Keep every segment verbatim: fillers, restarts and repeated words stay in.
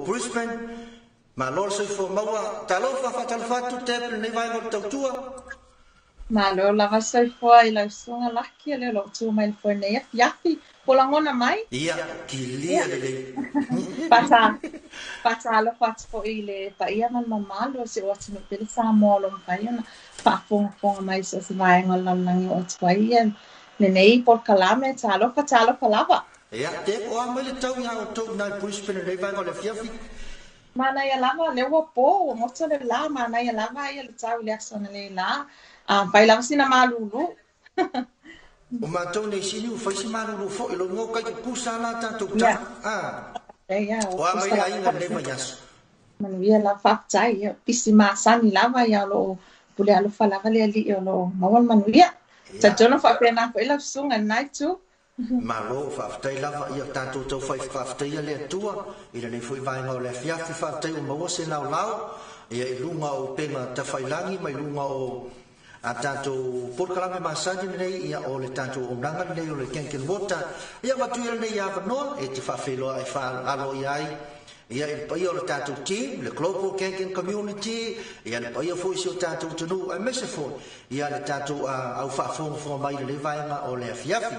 Brisbane ma lo so fo maua talo fa fa tal fatu te nei vai ngol tau tua ma lo la va sai foi la sunga laki le lo tu mai foi nei yafi pola ngona mai ia ki lia le le pata pata lo fat fo ile pa ia man mama lo se o tinu pele sa mo lo mai na fa fo fo mai so se vai ngol la langi o twai le nei por kalame talo fa talo palava ia te o mai le tau ia o tau na Brisbane nei vai ngol le fiafi mana ia lava le wo po o mo le la mana ia lava ia le tau le asona le la a pai lava sina malulu o ma tau nei sini u fai si malulu fo ilo ngo kai ku sala ta tu ta ah ia o mai ai na le mai as mana ia la fa tai ia pisi ma sani lava ia lo pule alu fa lava le li lo mawal manu ia ta jono fa pena fa ila sunga nai tu ma lo fa tai lava ia ta tu tu fa fa tai le tua ila nei foi vai ngo le fia fa tai o mo se lau lau ia i lunga o pena ta fai langi mai lunga o a tanto por kalame masaji nei ia o le tanto o nanga nei o le kenken wota ia ma tu nei ia va no e ti fa felo ai fa alo iai ia il pai o le tanto team le global kenken community ia le pai o foi o tanto tunu ai mese fo ia le tanto au fa fo fo mai le vai nga o le fiafi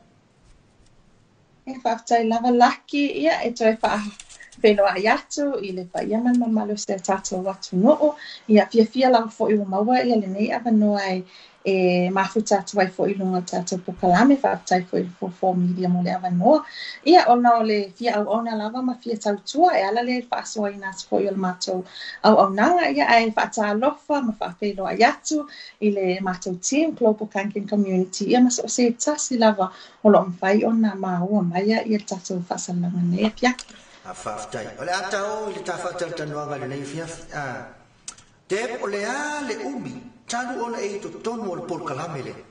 e fa tai lava laki ia e toi fa pelo ayatu i le pa ia man mamalo se tato watu no ia fia fia la fo i maua ia le nei ava no ai e mafuta tu ai fo i lunga tato po kalame fa tai fo i fo fo media mo le ava no ia ona le fia au ona lava ma fia tau tua e ala le fa so ina fo i le mato au au nanga ia ai fa ta lofa ma fa pelo ayatu i le mato team global kankin community ia ma so se tasi lava o lo mfai ona ma ua mai ia tato fa salanga nei pia a faftai ole ata o le tafa tal tanwa le nei fia a te ole a le umi talu ona e to tonu o por kalame le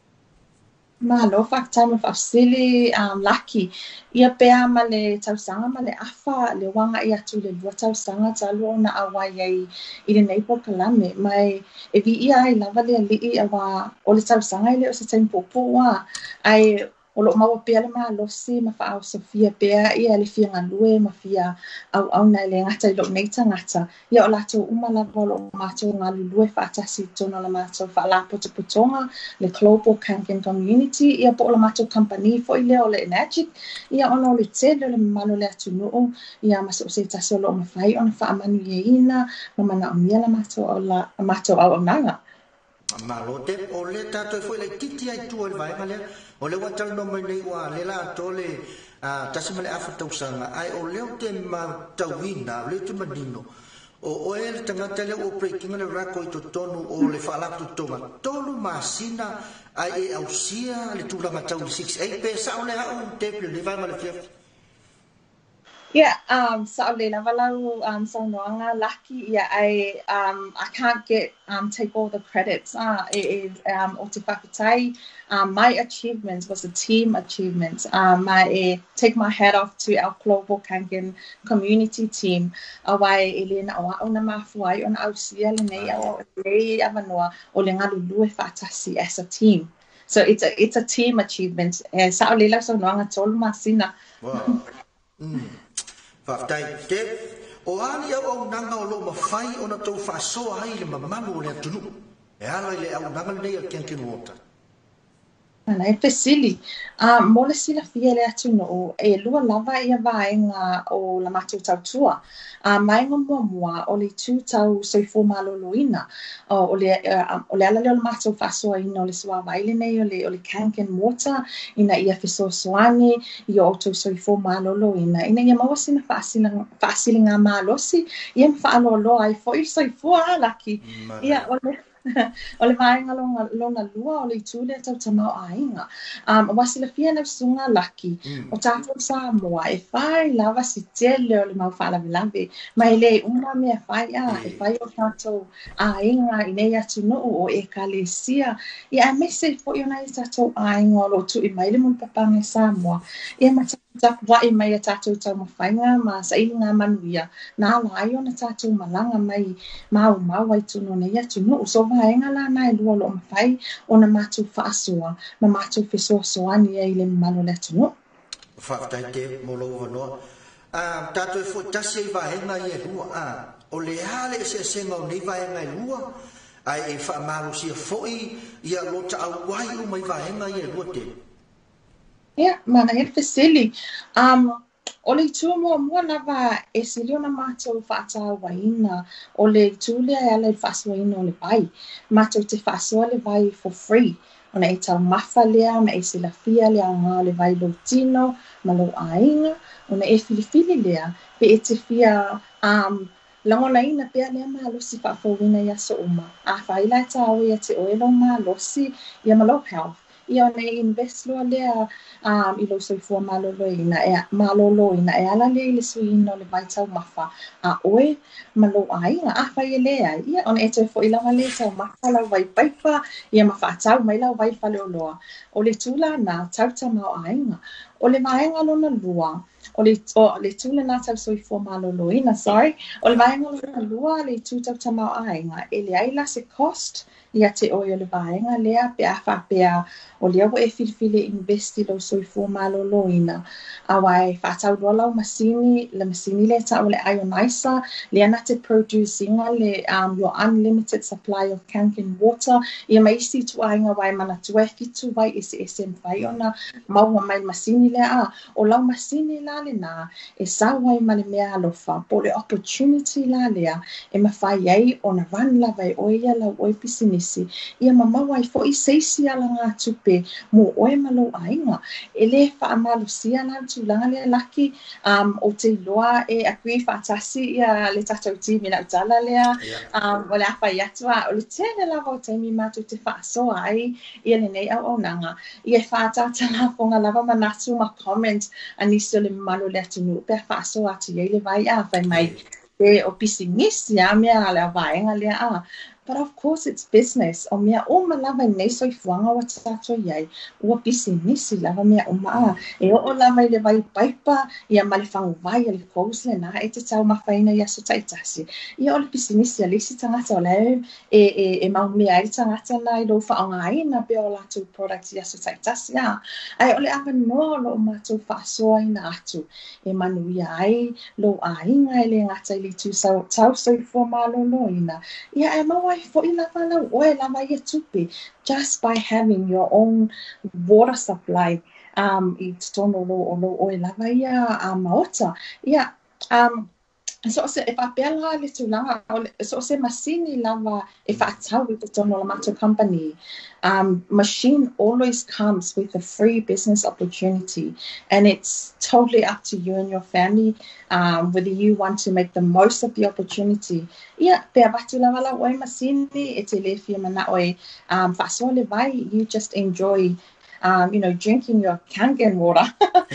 ma lo fa time of silly um lucky ia pe ama le tausanga ma le afa le wanga ia tu le dua tausanga talu ona awai ai i le nei por kalame mai e vi ia ai lava le li awa o le tausanga ile o se tempo po wa ai o lo maua pea le malosi ma fa au Sofia pea ia le fia ngalue ma fia au au na le ngata i lo nei tangata ia o lato uma la volo mato ngalulue fa atasi tona la mato fa la poto potonga le global kankin community ia po la mato company fo i le o le magic ia ono le tele le malo le atu no ia ma so se tasi o lo ma fai ona fa amanu ye ina ma mana o mia la mato o la mato au nanga ma lo te o le tato foi le titi ai tu el vai male o le watal no mai nei wa le la to le a tasi male afa tau sanga ai o le te ma tawina le te madino o o el tanga tele o breaking le rako i to tonu o le fala tu tonga tolu masina ai e ausia le tu la matau six eight pesa o le ha o te le vai male fia Yeah, um, so Lena Valau, um, so Noanga lucky. Yeah, I, um, I can't get, um, take all the credits. Ah, it is, um, Otifakutai. Um, my achievements was a team achievement. Um, my, uh, take my hat off to our global Kangan community team. Awai Elena, awa ona mafuai ona ausia lene awa lei avanoa o le ngalulu e fatasi as a team. So it's a, it's a team achievement. Eh, sa Lela so Noanga tolu masina. Wow. Mm. Faftai te o ali au nanga o lo mafai ona tau fa so ai le mamalu le tunu e ala le au nanga nei o ken ken wota ana e pesili a mole sila fia le atu no e lua lava ia vaenga o la matu tautua a mai ngo mua mua o le tu tau soifo maloloina o le o le ala le o matu faso ina o le swa vaile nei o le o le kanken water ina ia fiso soani i o to soifo maloloina ina ia mawasina fasila fasila nga malosi ia mfaalolo ai fo i soifo alaki ia o le o le vaenga longa longa lua o le tule tau tamau ainga um wasila fia na sunga laki o tato sa moa e fai lava si tele o le mau fala vilave mai le uma me fai a e fai o tato ainga ine atu no o e kalesia ia me se fo yo na tato ainga lo tu i mai le mun papanga sa moa ia ma tak wa i mai tato tau ma fainga ma sa inga manuia na la yo na tato malanga mai mau mau ai tu no nei atu no so vaenga la na e lua lo mawhai o na matu whaasua ma matu whiso soani e le malo le atu no Whaftai te molo wanoa a tato e fo tasi vai nga ye lua a o le hale se se ngo ni vai nga lua ai e fa malu si foi ia lo ta wai u mai vai nga ye lua te ia mana e fesili um o le tu mo mo na va e silio na mato fa ta waina o le tu le ala fa so ina o le pai mato te fa so le vai for free ona e tau mafa lea ma e sila fia lea ngā le vai lo tino ma lo ainga ona e filifili lea pe e te fia um, langona ina pea lea ma losi fa fawina ia so uma a whaila e tau ia te oelo ma losi ia ma lo health ia ona e invest loa lea um, i lo soifua malolo ina e malolo ina e ala lea i le suina o le vai tau mafa a oe ma lo ainga a whai lea ia ona e tau fo ilanga lea tau mafa lau vai paipa ia ma whaatau mai lau vai whale o loa o le tula na tau tau mau ainga o le vaenga lona lua o le o le tula na tau soifua malolo ina sorry o le vaenga lona lua le tu tau tau mau ainga e le aila se cost ia te oe o le vaenga lea pe a wha pea o le awa e filifili investi lo soifua malolo ina a wai whaatau lua lau masini le masini le tau le ionizer le ana te producing le um, your unlimited supply of Kangen water ia maisi tu ainga wai mana tue fitu wai ese ese mwhai ona maua mai masini le a o lau masini la le na e sa wai male mea alofa po le opportunity la lea e mawhai ai o na van lava e oia lau oi pisinisi ia mamawa i fo i seisi ala ngā tupe mo oe malo ainga e le wha amalusia na tulanga le laki um, o te loa e akui whaatasi ia le tatau ti mina utala lea um, o le awha i atua o le tēne lava o teimi mātou te whaasoa ai ia le nei au au nanga ia whaatata la fonga lava manatu ma comment anisi o le malo le atunu pe whaasoa atu iei le vai a whai mai e o pisi ngisi a mea le vaenga le a but of course it's business o mea o ma lava nei soifuanga wa tato iai ua pisi ngisi lava mea o maa e o o lava i le vai paipa ia ma le whangu vai a le kous le na e te tau mawhaina ia so taitasi ia o le pisi ngisi a lisi tangata o leo e, e, e mau mea i tangata na i lo whaonga aina pe o latu product ia so taitasi a ai o le ava no lo mātou whaasoa ina atu e manu ia ai lo a inga i le ngata i li tu sau tau soifua malo lo ina ia e maua i fo i lava lau oe lava i tupi just by having your own water supply um, i tono lo o lo oe lava ia a maota ia um, so se e papela le tulanga so se masini lava e whaatau i tono la mato company um, machine always comes with a free business opportunity and it's totally up to you and your family um, whether you want to make the most of the opportunity ia pe abatu lava la oe masini e te le fia mana oe um, whaasoa le vai you just enjoy Um, you know, drinking your Kangen water.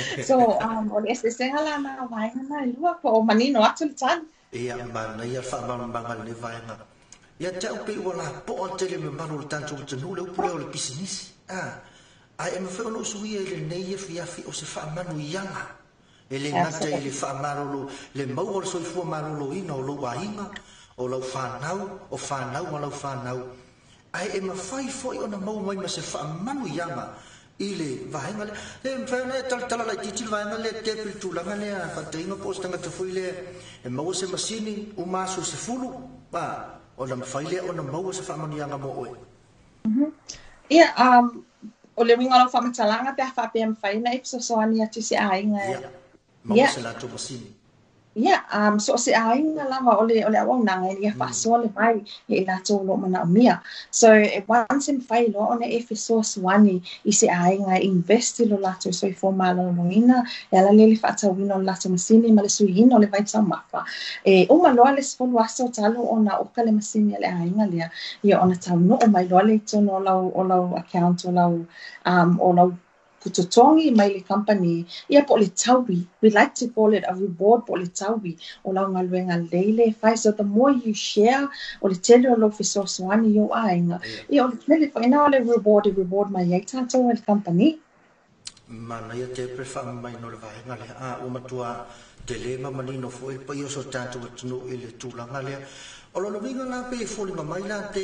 So, um, o le se senga la na vai na lua ko o manino atu le tan. Ia mana ia fa mambanga le vai na. Ia te upe wala po o tele me manu le tanto te no le upe o le business. Ah. Ai e me fe no suia le nei e fia fi o se fa manu yanga. Ele ngata ele fa marolo le mau o so fu marolo ina o lo wainga o lo fa nau o fa nau o lo fa nau. Ai e me fai foi ona mau mai ma se fa manu yanga. Ile vaenga le e mfana tal tal la titi vaenga le te pitu la ngale a fa te ngo posta nga te foi le e mau se masini o maso se fulu ba o la fai le ona mau se fa manu yanga mo oe mhm ia um o le winga lo fa matalanga pe fa pe mfai na ipso so ani atu se ainga mau se la to masini yeah, um, so se ainga lava ole ole awang nanga ia fa so le mai e la to lo mana mia. So e once in fai lo ona e source wani i se ainga invest lo lato so i forma lo noina e la le fa ta wino lato masini ma le suino le vai ta mafa. E o ma lo le sfolo aso talo ona o kale masini le ainga le ia ona ta no o mai lo le to no lo o lo account o lo um o lo Kutotongi mai le company ia po le tawi we like to call it a reward po le tawi o la ngaluenga leile fai so the more you share o le tele o lo fiso swani yo ainga ia o le tele fai na le reward reward mai ia tato o le company mana ia te prefa mai no le vai ngale a o matua tele ma manino foi pa io so tato no ile tulanga le o lo vinga na pe foli mai na te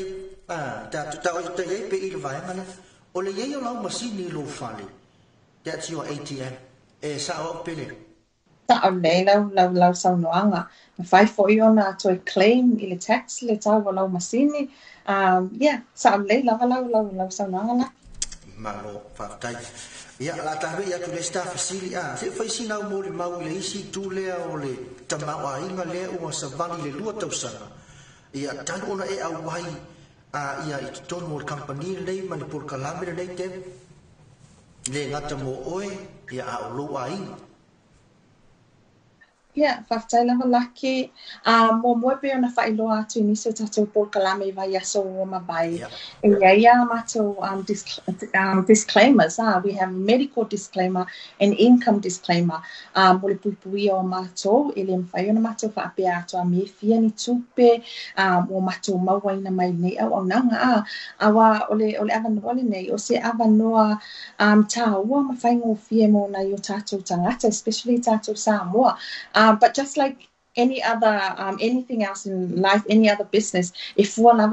a tato ta o te pe ile vai ngale o le ia o la masini lo fale. That's your A T M. E sa o pele. ta o le lau lau lau saunoanga. Ma fai fo i ona toi claim i le tax le tau wa lau masini. Um, yeah, sa o le lava lau lau lau saunoanga la. Malo whaftai. Ia la tawe ia tu le staff fasili a se fai sina mo le mau le isi tu le o le tamawa inga le o sa vani le lua tau sana. Ia tanu ona e au wai a ia i tonu o company le mani por kalame le te le ngata mo oe ia a o lo a inga. Yeah, whaftai lava laki. Uh, mo moe pe ona whailoa atu i niso tatou por kalame vai aso o mawai. E ia matou um, disc um, disclaimers. Ah, we have medical disclaimer and income disclaimer. Um, mo le puipui o matou, e le mwhai ona matou whaapea atu a me fia ni tupe, um, o matou mawaina mai nei au au nanga. Ah, awa ole, ole avanoa le nei, o se avanoa um, tā ua ma whaingo fia mo na i o tatou tangata, especially tatou Samoa. Um, but just like any other, um, anything else in life, any other business, if one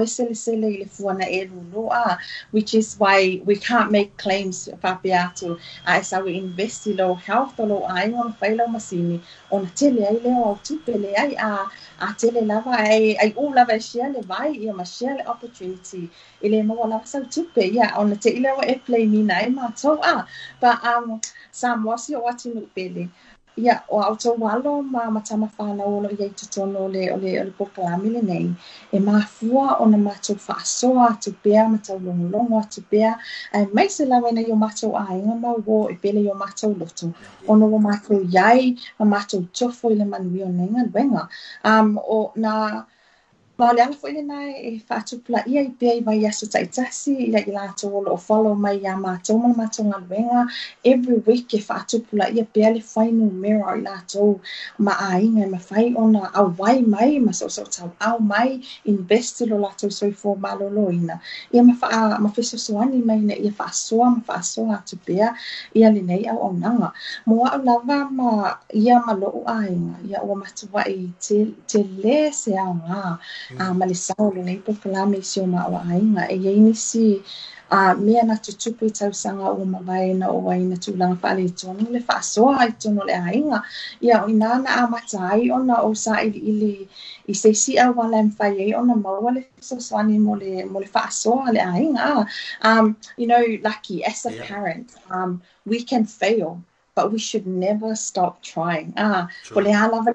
which is why we can't make claims papiatu as we invest in low health or low I on failo masini on tele ai leo tu pele ai a a tele lava ai ai u lava share le vai ia ma share le opportunity ile mo lava sa tu pe ia on te ile wa e play ni nai ma so ah but um some was you watching pele. Ia, o auto walo ma matama whana o i eita tono le o le o le pokalami le nei. E mafua o na matou whaasoa atu pea, matou longolongo atu pea. Ai mai se lawe na yo matou a inga mau wo e pele yo matou loto. Ono o matou iai, ma matou tofo i le manui o nenga luenga. Um, o na... Ma le ala fwile nai e whaatupula ia i pia i vai aso taitasi ia i lato o lo follow mai ia mātou mana mātou ngā luenga. Every week e whaatupula ia pia le whainu mera i lato ma a inga ma whai ona au wai mai ma so so tau au mai investi lo lato soi fo malolo ina. Ia ma wha ma fiso soani mai na ia whaasoa ma whaasoa atu pia ia li nei au au nanga. Mua au lava ma ia ma loo a inga ia ua matua i te, te le se au ngā. Ah, ma le sao le nei pokalame si o ma o ainga e iei nisi a mea na tutupi tausanga o mawai na o waina tūlanga whaale i tonu le whaasoa i tonu le ainga ia o inana a matai ona o sa ili ili i se si a wala mwhai e ona maua le soswani mo le mo le whaasoa le ainga. Um, you know, lucky as a yeah. parent, um, we can fail. But we should never stop trying. Ah, we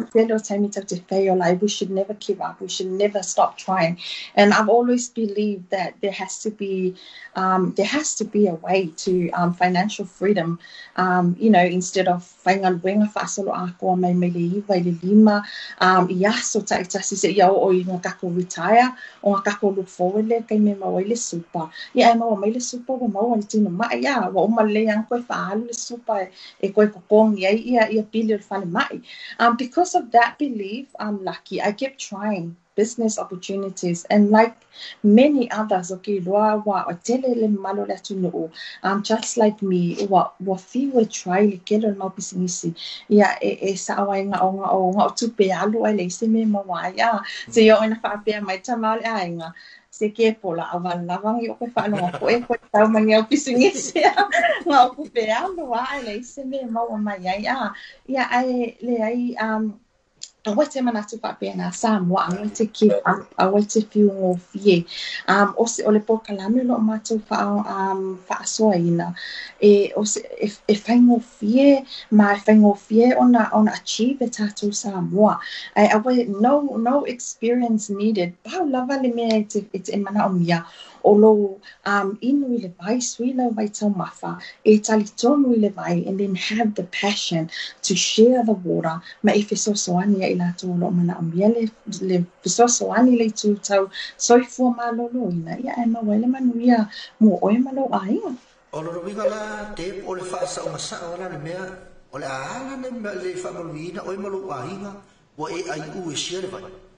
should never give up. We should never stop trying. And I've always believed that there has to be, um, there has to be a way to um, financial freedom. Um, you know, instead of whainga luenga whaasolo ako mai mai le iwa i le lima, um, i aso ta itasi se iau o i ngā kako retire, o ngā kako look forward le kai me maua i le super. Ia e maua mai le super wa maua i tino mai, ia, wa uma le ang koe whaalu le super e koe kokongi ai ia ia pili o whale mai. Um, because of that belief, I'm lucky. I kept trying business opportunities and like many others, okay, loa wa o tele le malo le atu nuu, um, just like me, wa wa fiwe try le kelo le mau pisinisi, ia e, e sa awai nga o nga o nga o tupe alu ai le se me mawai, ia, se yo ina whaapea mai tamau le ainga, se ke pola awan lawangi o ke whanonga ko e koe tau mangi au pisingisi nga o kupe alu wa ai le se me maua mai ai, ia, ia ai le ai, um, a wete manatu whapea nā Samoa, a wete ki a wete whiu ngō fie. Um, o se o le pokalame lo mātou wha, um, whaasoa ina. E, o se, e, e whaingo fie, ma e whaingo fie ona, ona achieve e tātou Samoa. E, a we, no, no experience needed. Pau lava le mea e te, e te mana o mia. O lo um, inu i le vai, sui lau vai tau mawha, e tali tonu i le vai, and then have the passion to share the water. Ma e fesosoani i la tō lo mana amia le, le fesosoani le tū tau soifua malolo ina. Ia e maua le manuia mo oe malo ainga. O lo winga la te o le whaasa o ngasa o la le mea, o le aala le mea le whaamaluina oe malo ainga, o e ai u e sia le vai.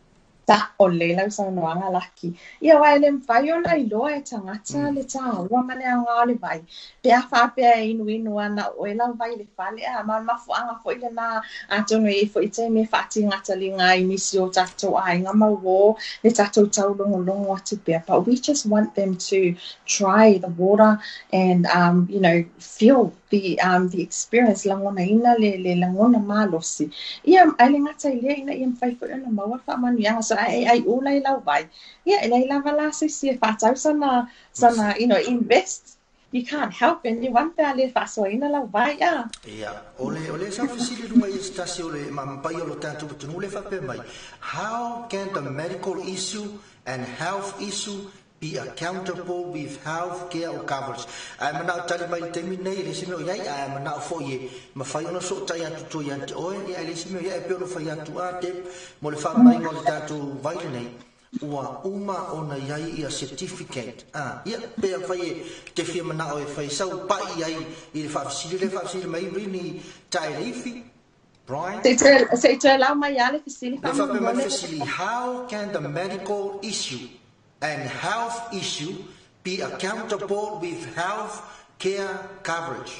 ta o le lau sa no anga laki ia wai le mfai ona i loa e tangata le ta ua mane anga o le vai pe a fa pe inu inu ana o e lau vai le fale a ma ma fu anga fo ile na a tono e fo i te me fati ngata li nga i misi o tato ai nga ma wo le tato tau longo longo atu pe but we just want them to try the water and um you know feel the um the experience langona ina le le langona malosi ia ai le ngata ile ina ia mfai fo ona ma wa fa manu ya so ai ai o lai lau vai ia ia lai lava la se se fa tau sana sana you know invest you can't help anyone there le fa so ina lau vai ya ia ole ole sa fisili lunga i stasi ole ma mpai o tanto tunu le fa pe mai how can the medical issue and health issue be accountable with health care or coverage ai mana tali mai te minei le sino ia ai mana fo ye ma fai ona so tai atu to ya o ia le sino ia pe ona fai atu ate mo le fa mai mo le tatu vai nei ua uma ona iai ia certificate ah ia pe fai te fia mana o fai sau pai iai i le fa sili le fa sili mai rini tai rifi Brian se te la mai ale fisili fa mo fisili how can the medical issue and health issue be accountable with health care coverage?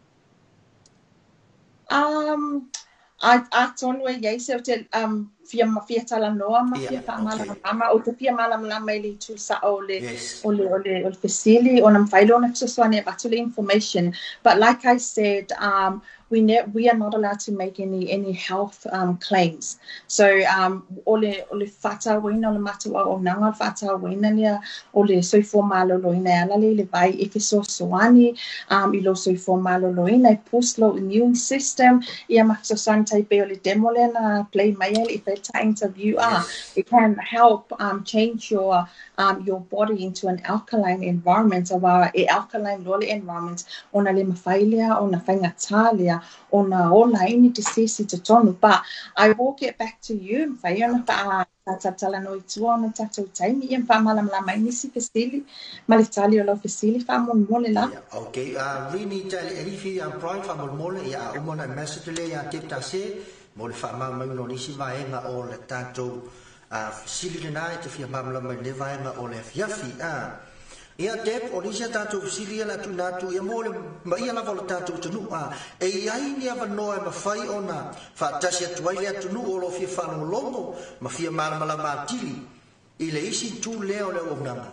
Um, I I don't know yet. So te um fia fia tala noa ma fia fa mala ma o te fia mala mala mai li tu sa ole ole ole ole facility on am failo na so so ne actually information. But like I said, um we ne- we are not allowed to make any any health um claims. So um ole ole fata wina ole matu o nanga fata wina lia ole so for malo lo ina ala le vai if so soani um ilo so for malo lo ina post lo immune system ia ma so santa pe ole demole na play my if it's an interview ah it can help um change your um your body into an alkaline environment of our alkaline lole environment ona le mafailia ona fainga talia ona ola ini te sisi te tonu but I will get back to you fai ona fa tata tala no itu ona tata taimi ia fa malam la mai nisi fesili malitali o lo fesili fa mon mole la okay uh rini tali elifi am prime fa mon mole ya umona message le ya tip tase mole fa ma ma no nisi va enga o le tato a fesili le nai te fia mamla mai le va enga o le fiafi a ia tep o nisi tato fesili la tu na tu ia mole ma ia la vola tato tu a e ai ni ava no e ma fai ona fa tasi tu ai le tu no o lo fi fa no longo ma fia mala la matili ile isi tu le o le o nanga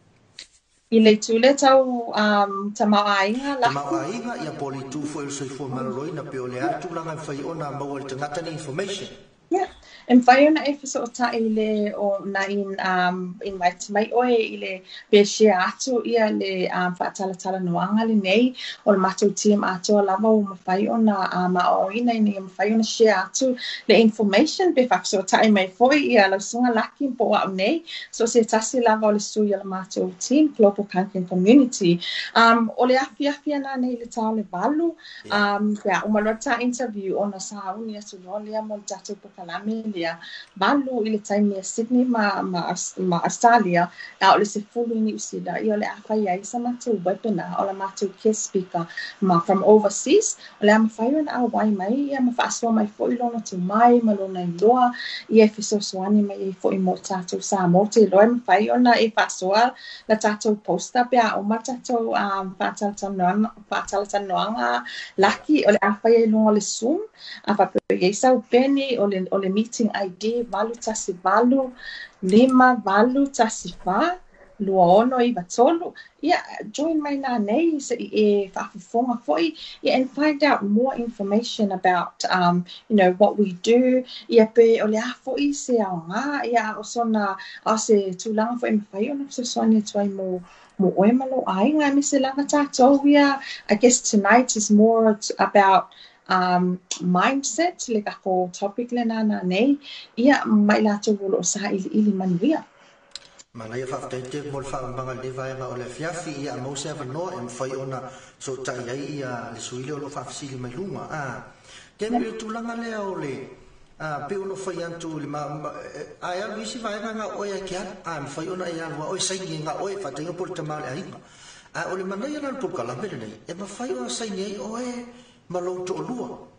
i le tule tau um, tamaainga la tamaainga ia poli tu foi so foi maloi na pe ole atu langa fai ona ma o te ngata ni information yeah and fai ona e fiso o ta ile o na in um in my mai oe ile pe share atu ia le um fa tala tala noanga le nei o le matu team atu lava o ma fai ona a ma o ina ni ma fai ona share atu le information pe fa so ta mai foi ia la sunga laki po a nei so se tasi lava o le su ia le matu team global camping community um o le afia afia na nei le tau le valu um ya o ma lota interview ona sa uni atu no le mo tatu po kalame Australia, balu ile time Sydney ma ma ma Australia, au le se fulu ni usida, i ole afa ia isa matu webinar, o la matu guest speaker ma from overseas, o le ama whaiu na au wai mai, ia ma whaasua mai fo i lona tu mai, ma lona i loa, i e fiso soani mai i fo i mo tātou sa mo te loa, ma whaiu na e whaasua la tātou posta pia, o ma tātou um, whātalatanuanga laki, o le afa ia i longa le Zoom, a whapeu i sau peni, o le, o le meeting I D, valu tasi valu, lima valu tasi wha, lua ono i watolu. Yeah, join my na nei se e whaafufonga foi, yeah, and find out more information about, um, you know, what we do. Ia pe o le a foi se ao ngā, ia o sona, o se tūlanga foi mawhai o na se sonia tuai mo, mo oe malo ai ngā me se langa tātou. Yeah, I guess tonight is more about um mindset le ka ko topic le na na nei ia mai la to lo sa ili ili manuia mana ia fa te mo fa manga le vai nga o le fiafi ia mo se va no en fai ona so tai ai ia le suile o lo fa fsili mai lunga a ke me tu langa le o le a pe uno fai antu le ma ai a visi vai nga o ia kia a fai ona ia wa o sai nga o fa te por te mal ai a o le mana ia na por kala me nei e ma fai o sai nei o e ma lo to lua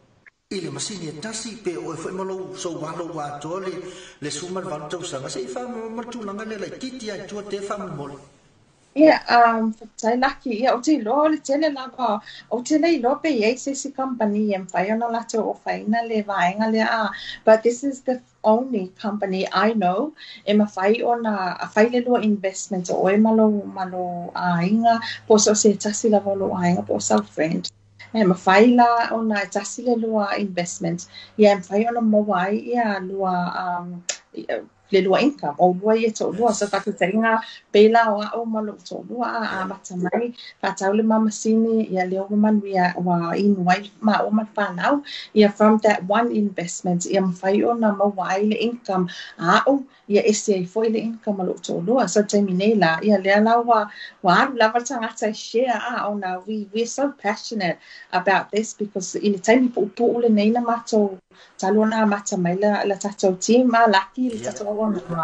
i le masini e tasi pe o e foi malo so walo wa to le le suma va to sa se fa ma tu langa le le titi a tu te fa mo Yeah, um, tai lucky. Yeah, o te lo le tele lava. O te le lo pe ye se si company em fai ona la to o fai na le vaenga le a. But this is the only company I know. E ma fai ona a fai le lo investment o e malo malo a inga po so se tasi la volo a inga po South Friend. E ma fai la ona tasi le lo investment. Yeah, em fai ona mo wai ia lo um le lua income o lua ia to lua so fatu tenga pela o o malo to lua a mata mai fatau le mama sini ia le o man ia wa in wai ma o man fa now ia from that one investment ia mfai ona mo wai le income a o ia ese foi le income malo to lua so te minela ia le la wa wa la va tanga ta share a ona we we so passionate about this because in the time po po le nei na mato talona mata mai la la tato team ma lucky le tato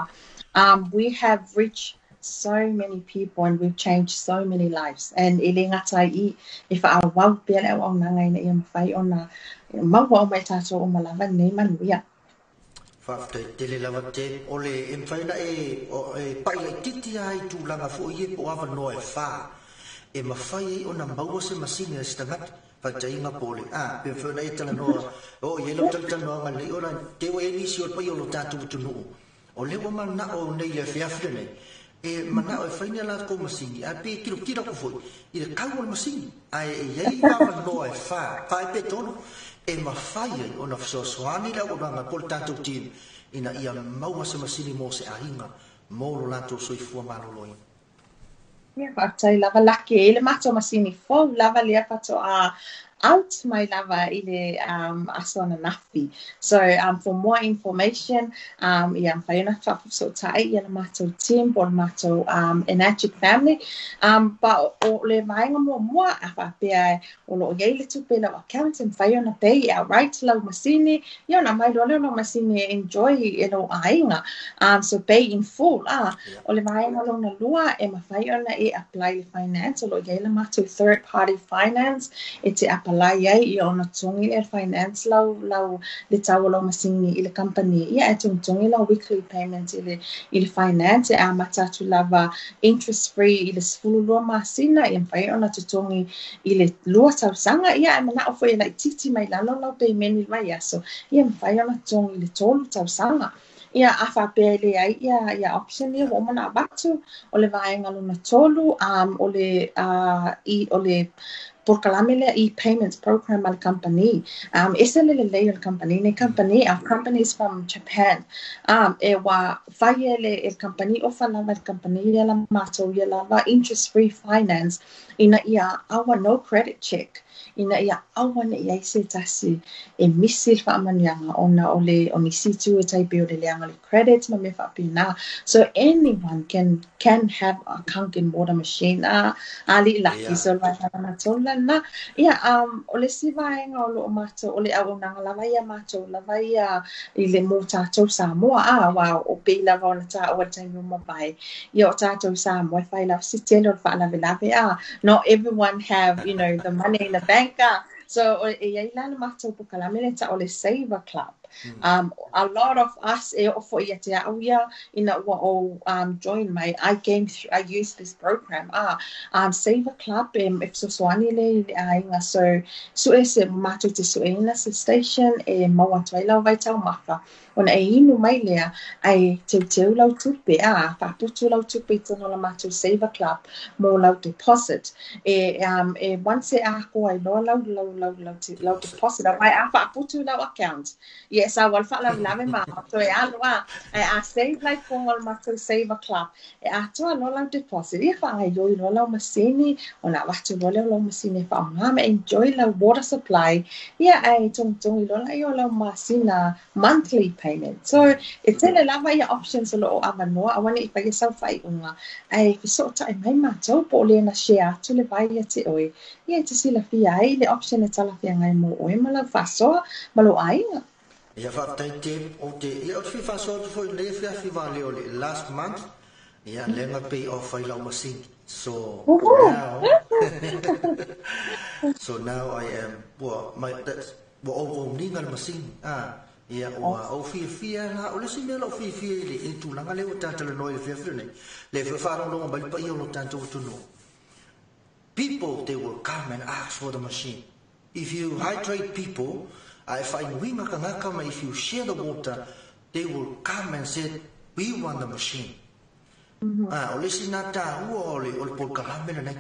um we have reached so many people and we've changed so many lives and ilinga tai if I wow pe le o na ngai na ia fai ona ma wa mai tato o malava nei manuia fa te tele lava te ole em fai na e o e pai le titi ai tu langa fo i po ava no e fa e ma fai ona mau se masini e stangat Fajainga pole ah pe fe na itala no o yelo tal tal no ngali ora te o ni si o pa yo lo tatu tu no o le wa na o nei le fia frene e mana o faina la ko masini a pe kilo kilo ko foi i le kau o masini ai e ye va no e fa fa pe tono e ma fai o na so soani la o na pol tatu tin ina ia mau se masini mo se ainga mo lo lato so i fu malo loi Yeah, but I lava lucky. Ele mato masini fo lava le pato a out my lava ile um asona nafi. So um for more information um yeah I'm fa so tai ia mato team por mato um Enagic family um but o le vainga mo mo afa pe o lo ye le tu pe la accountant fa na pay outright la masini yo na mai lo lo masini enjoy elo ainga um so pay in full ah o le vainga lo na lua e ma fa na e apply le finance o lo ye le mato third party finance it's apply ai i ona tongi e finance lau lau le tau lau masini i le company ia e tongi lau weekly payment i le i le finance e a matatu lava interest free i le sifulu lua masina i mwhai ona tongi i le lua tau sanga ia e mana ofo i lai titi mai lalo lau payment i mai aso ia mwhai ona tongi i le tolu tau sanga ia afa pele ai ia ia option ia wo mana batu o le vaenga luna tolu um o le uh i o le por kalamele e-payments program al company um isele le le company ne company our company is from Japan um e wa fayele el company offer la company ya la mato ya la interest free finance ina ia our no credit check ina ia awana ia se tasi e misil fa amanyanga ona ole oni situ e tai be ole leanga le credit ma me fa pina so anyone can can have a Kangen water machine a ali lucky so la na tola na ia um ole sivaenga o lo mato ole awona lava ia mato lava ia ile mo tato Samoa a wa o pe lava ona ta o tai mo mai ia tato Samoa fa la sitelo fa la velave a not everyone have you know the money in the bank so e ai la mato po kala mele ta ole saver club um a lot of us e ofo ia te auia ina wa o um join my I came through, I used this program ah um saver club um if so swani le ai nga so so ese mato te so ina station e mo atu ai la vai tau maka ona e inu mai lea ai te te lau tupe a pa putu lau tupe tono la mato saver club mo lau deposit e um e once e a ko ai lo lau lau lau lau lau deposit ai a pa putu lau account yes I will follow lave ma so e a loa a save like ko al mato saver club e a to lo lau deposit e fa ai yo lo lau masini ona watu lo lau masini fa ma enjoy la water supply yeah ai tong tong lo la yo lau masina monthly payment. So it's in a lava your options a lot of other no. I want to if I yourself fight unga. I sort of my matter pole na share to le vai te oi. Ia te sila fia ai le option e tala fia ngai mo oi mala faso malo ai. Ia fa tai te o te ia o fi faso foi le fia fi vale o last month. Ia lenga pay off ai la machine. So now so now I am well my that's wo o ni ngal masin a ia o o fi fi la o le si me lo fi fi le in tu langa le o tata le noi fi fi ne le fa fa no ba pa io lo tanto tu no people they will come and ask for the machine if you hydrate people I find we maka ngaka if you share the water they will come and say we want the machine ah o le si na ta o le o le por kalame le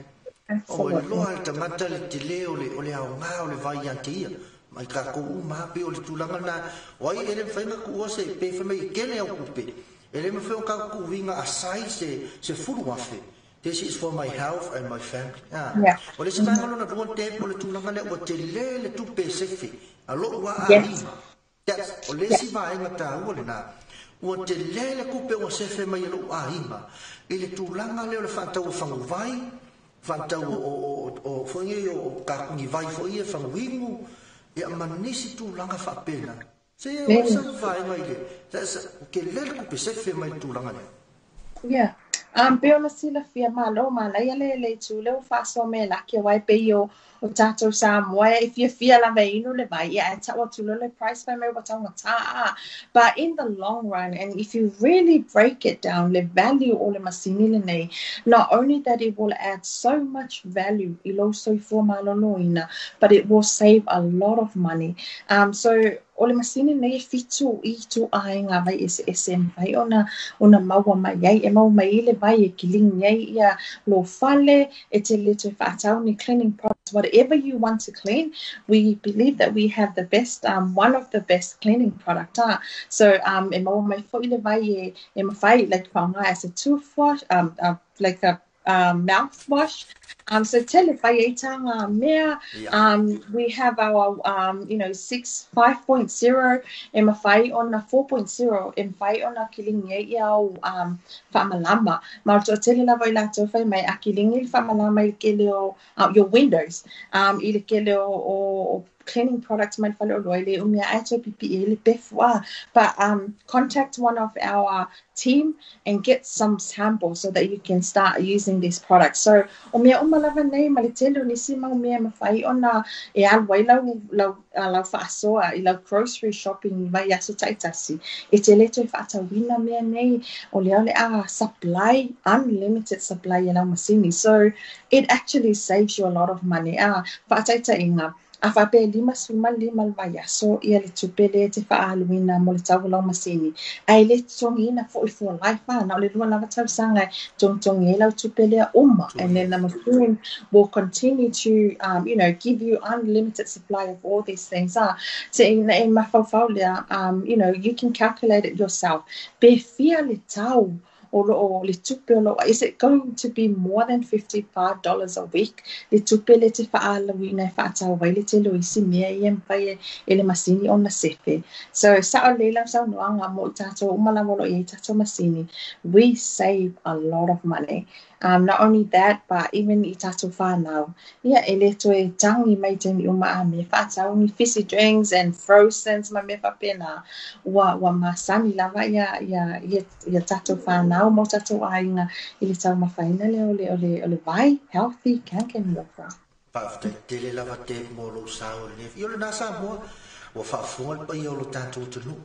o le lo al tamata le tele o le o le au nga o le vai antia mai ka ko uma pe o le tulanga na o ai ele fai na ku se pe fa mai kele o ku pe ele me fe o ka ku vinga asai se se furu afe this is for my health and my family ah o le sanga no na ro te o le tulanga le o te le le tu pe se fe a lo wa ai that's o le si vai ngata o le na o te le le ku pe o se fe mai lo ai ma ele tulanga le o le fa tau fa vai fa tau o o fo ye o ka ni vai fo ye fa wingu ia manisi tu langa fa pena se o sa vai mai le sa ke le ku pe se fe mai tu langa le yeah um pe ona sila fia malo mala ia le le tu le fa so me la ke wai pe yo o tato sa mo if you feel la vai no le vai ia ta o tu le price by me what on ta but in the long run and if you really break it down le value o le masini le nei not only that it will add so much value i lo so for malo noina but it will save a lot of money um so o le masini nei fitu i tu ai nga vai S S M vai ona ona maua mai ai e mau mai le vai e kiling ai ia lo fale e te le te fatau ni cleaning products whatever you want to clean we believe that we have the best um one of the best cleaning product uh. so um e mau mai fo le vai e e mafai like whanga as a toothwash um uh, like a um mouthwash um so tell if I uh, mea um we have our um you know six five point zero and mafai on a four point zero and fai on a killing ye um famalama ma to tell la vai la to fai mai a killing il famalama il keleo uh, your windows um il keleo o cleaning products might follow loyally umia ato ppe le befwa but um contact one of our team and get some samples so that you can start using these products so umia umalava nei malitelo ni sima umia mafai ona e al waila la la fa soa i la grocery shopping vai aso taitasi e te leto fa ta wina mea nei o le ole a supply unlimited supply ina masini so it actually saves you a lot of money ah fa taita inga a fa pe lima suma lima vai so ia le tupele te fa aluina mo le tau la masini ai le tsongina fo fo life na le lua lava tau sanga tong tong e la tupele uma and then the machine will continue to um you know give you unlimited supply of all these things ah so in in my portfolio um you know you can calculate it yourself be fia le tau or or le tupelo is it going to be more than fifty-five dollars a week le tupele te fa ala wina fa ta wai le te lo isi mea yem pai ele masini on na sefe so sa o le la sa no anga mo tato umala mo lo e tato masini we save a lot of money um not only that but even i tato fa now yeah ele to e tangi mai te ni uma me fa ta uni fizzy drinks and frozens ma me fa pena wa wa masani lava ya ya ya tato fa now mo tato ainga ile tau mafaina le ole ole ole vai healthy can can look for pa te tele lava te mo lo sa o le yo le na sa mo o fa fo pa yo lo tanto tu no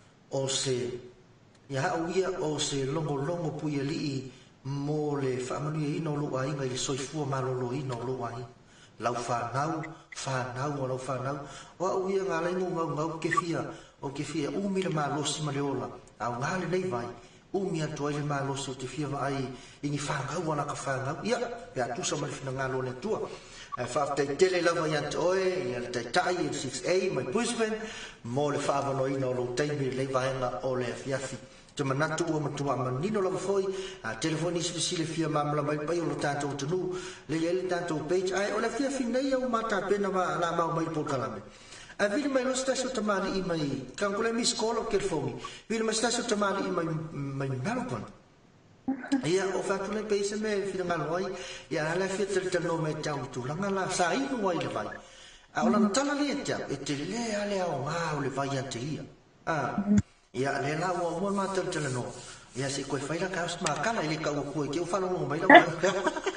o se ya o ia o se longo longo pu ye li mo le fa manu i no lo ai ngai so fu ma lo lo i no lo ai lau fa nau fa nau o lau fa nau o o ia nga lai ngau ngau ke fia o ke fia u mi le ma lo si ma le ola au nga le nei vai u mi atu ai le ma lo so te fia vai i ni fa ngau ona ka fa ngau ia ya tu so ma le fina nga lo le tua e fa te tele la vai ant oe ia le tai tai i six A mai Brisbane mo le fa vano i no lo tai mi le vai nga o le fiafi te manatu o matua manino la foi a telefoni sile fia mamla mai pai o tato tunu le ele tato page ai o la fia finai o mata pena ma la ma mai por kalame a vile mai lo stesso tamani i mai kan kule mi skolo ke fomi vile mai stesso tamani i mai mai Melbourne ia o fa tule pese me fina ngaloi ia la fia tel tel no me tau tu la ngala sai no wai le vai a o la tala le tia e te le ale o ma o le vai ante ia ah ia le la wo mo ma tel tel no ia se ko fai la ka ma kala ile ka ko ke o fa no mai la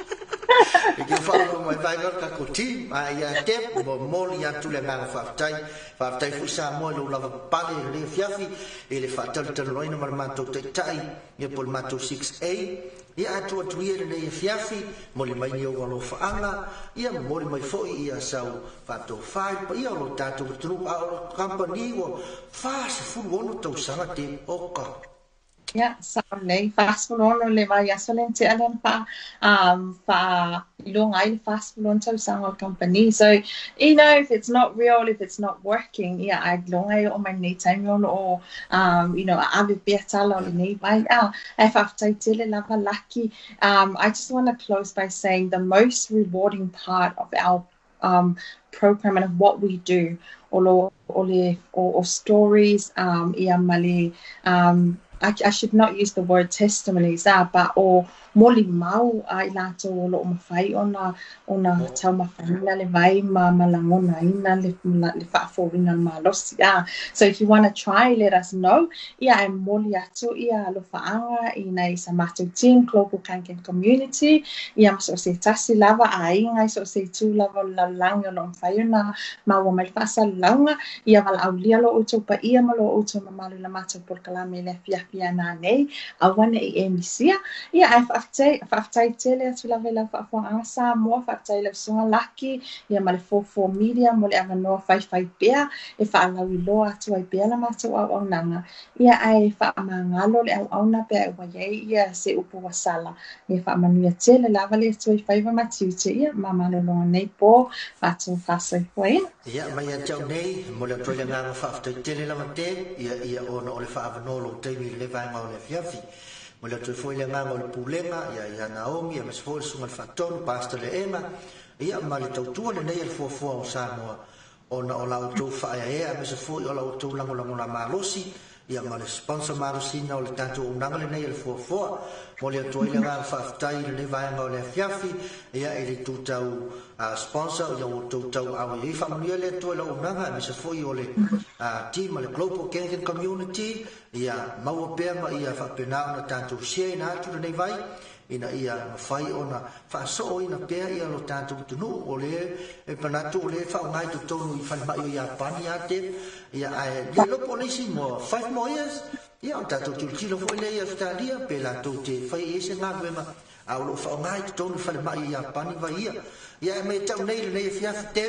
e ke fa mo mai vai ka ko ti ma ia te mo mo ia tu le nga fa tai fa tai fu sa mo lo la pa le fiafi e le fa tal tal loina mar ma to te tai e pol ma to six a ia atu atu ia le fiafi mo le mai o lo fa anga ia mo le mai fo ia sau fa to fa pa ia lo tatu tu a company o fa se fu ono to sanga te oka. Yeah, so nei fast food on le vai asolen te alen pa um fa long ai fast food on to sang company. So you know if it's not real, if it's not working, yeah, I long ai on my need time on or um you know I be better on the need by ah if after tele lava lucky. Um I just want to close by saying the most rewarding part of our um program and of what we do or or or, or stories um ia mali um I, I should not use the word testimonies, ah, but or moli mau ai lato lo mafai ona ona tau mafana le vai ma malangona ina le le fa'afo ina malosi ah. So if you want to try, let us know. Ia e moli atu ia lo fa'anga ina isa matu team global kanken community. Ia maso se tasi lava ai ngai so se tu lava la langa lo mafai ona ma wa mai fasa langa ia val aulia lo uto pa ia malo uto mamalu la matu por kalame le fia fia na nei awana e emisia ia ai faftai faftai tele atu la vela fa fa asa mo faftai le songa laki ia male fo fo media mo le ava no fai fai bea e fa ala wilo atu ai bea la matu au au nanga ia ai fa mangalo le au au na bea wa ye ia se upu wasala ia fa manuia tele la vale tu ai fai va matu te ia mama lo lo nei po fa tu fa sai foi ia mai atu nei mo le troia nga faftai tele la mate ia ia ona o le fa ava no lo te mi le vai ma le fiafi mo le foi le nga o le pulenga ia ia Naomi ia mas foi sunga faton pastor le ema ia ma le tautua le nei le fo fo o Samoa ona o la auto fa ia ia mas foi o la auto lango lango la malosi ia ma le sponsor malosi na o le tanto unanga le nei le fo fo mo le toi le nga fa tai le vai ma le fiafi ia ele tutau a sponsor ia o tutau a ia fa mo le toi la unanga mas foi o le a team le global Kenyan community ia mau pe ma ia fa pena na tanto sie na tu nei vai ina ia fai ona fa so ina pe ia lo tanto tu no o le e pana tu le fa ngai tu tonu i fa ma ia pani ate ia ai le lo polisi mo five more years ia tanto tu ti lo foi le ia Australia pe la tu te fai ese na ma a lo fa ngai tu tonu fa ma ia pani vai ia ia me tau nei le fia te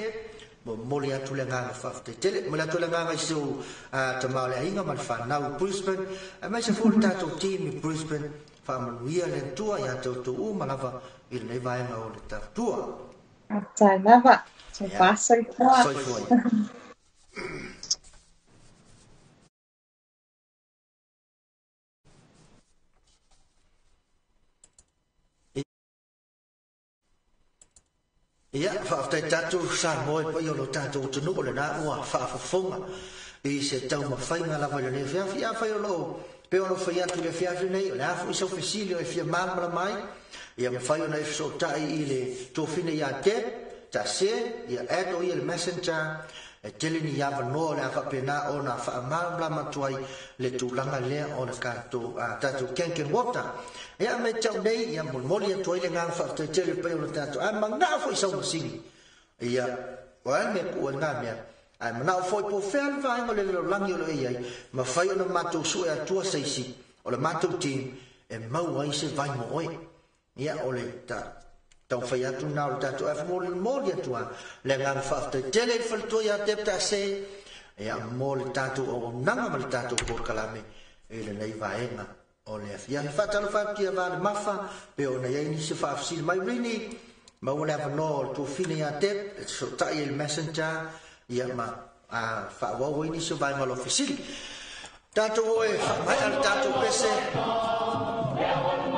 mo le atu le nganga fafte tele mo le atu le nganga so a te male inga mal fa na Brisbane a mai se fo tato team in Brisbane fa manuia le tua ia to to u malava il ne vai na o le tua ata lava se passa il qua ia fa fa tatu sa mo pa yo lo tatu tu no le na wa fa fa fonga e se tau ma fai na la va le fia fia fa yo lo pe ono fa ya tu le fia nei la fu so facilio e fia mal mala mai ia ma fai ona so tai ile to fine ya te ta se ia eto ia messenger e tele ni ya va no la fa pena ona fa mal mala matuai le tu langa le ona ka to tatu kenken wota ia me tau nei ia mo mo le to ile ngang fa te tele pe ona tatu a manga fo so singi ia wa me ku nga me ai mana foi po fel vai mo le lo langi lo ia ma fai ona mato su e tua sei si o le mato team e mau ai se vai mo oi ia o le ta tau fai atu na o tatu e mo le mo le tua le ngang fa te tele fal to ia te ta se ia mo le tatu o nanga ma le tatu por kalame e le nei vai nga o le ia fa talo fa ti va le mafa pe ona ia ni se fa si mai rini ma o le va no to fine ia te so ta il messenger ia ma a fa wa wo ni so vai ma lo fisili tanto e mai al tanto pese